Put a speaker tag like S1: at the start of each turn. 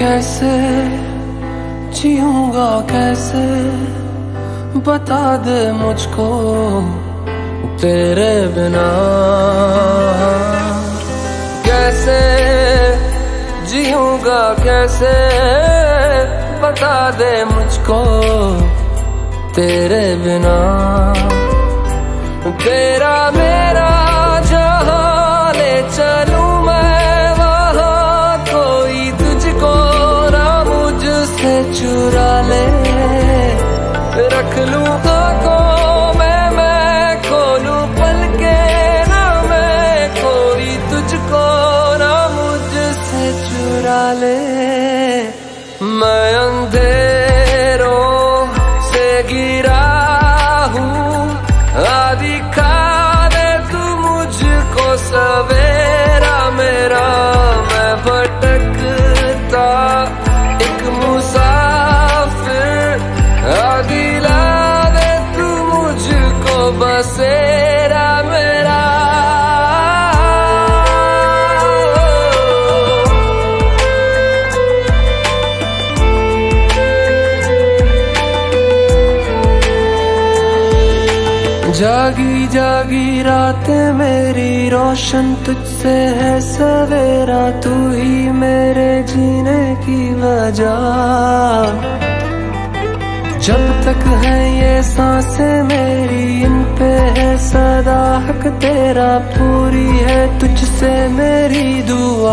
S1: कैसे जीऊंगा कैसे, बता दे मुझको तेरे बिना। कैसे जीऊंगा कैसे, बता दे मुझको तेरे बिना। तेरा मेरा जहां ले चलूं मैं वहां, कोई तुझको ना मुझसे चुरा ले। रख लूं आंखों में मैं खोलूं पलके ना मैं, कोई तुझको ना मुझसे चुरा ले। मैं अंधेरों से गिरा हूँ, दिखा दे तू मुझको सवेरा मेरा। मैं भटकता एक मुसाफिर, दिला दे तू मुझको बसेरा मेरा। जागी जागी रातें मेरी रोशन तुझसे है सवेरा, तू ही मेरे जीने की वजह। जब तक है ये सांसें मेरी, इन पे है सदा हक तेरा, पूरी है तुझसे मेरी दुआ।